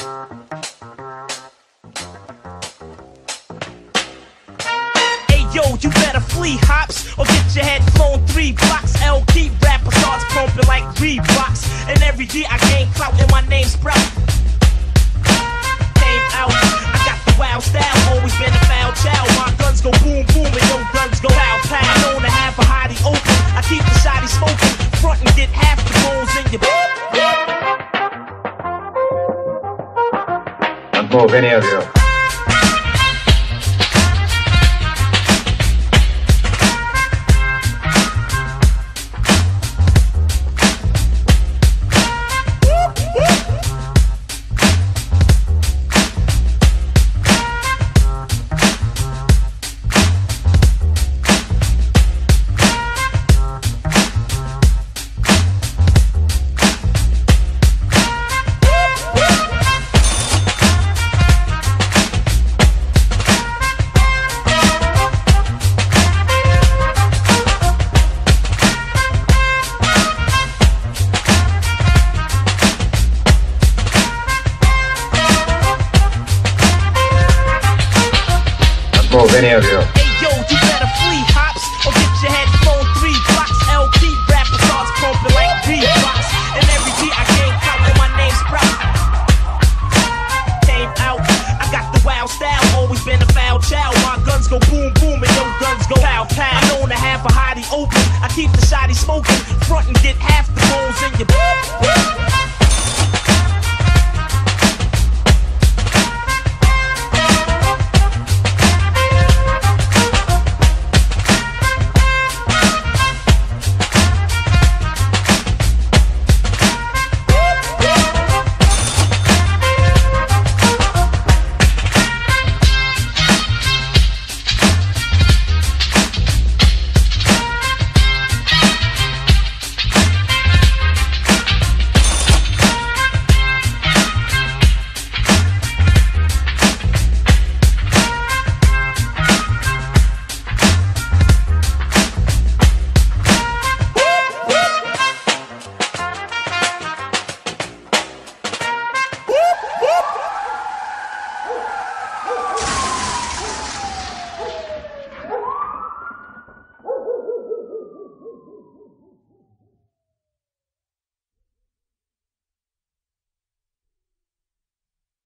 Yo, you better flee hops or get your head flown 3 blocks. LP rapper starts pumping like Reeboks, and every day I gain clout and my name's sprout. Came out, I got the wild style, always been a foul child. My guns go boom boom and your guns go pow pow. I known to have a hottie open, I keep the shotty smoking, front and get half the rolls in your. Don't move any of you. Move any of you. Hey yo, you better flee